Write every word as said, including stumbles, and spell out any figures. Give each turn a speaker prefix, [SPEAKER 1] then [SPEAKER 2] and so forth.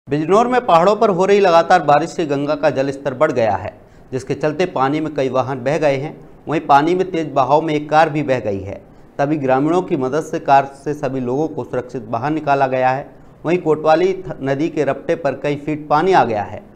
[SPEAKER 1] बिजनौर में पहाड़ों पर हो रही लगातार बारिश से गंगा का जलस्तर बढ़ गया है, जिसके चलते पानी में कई वाहन बह गए हैं। वहीं पानी में तेज बहाव में एक कार भी बह गई है। तभी ग्रामीणों की मदद से कार से सभी लोगों को सुरक्षित बाहर निकाला गया है। वहीं कोतवाली नदी के रपटे पर कई फीट पानी आ गया है।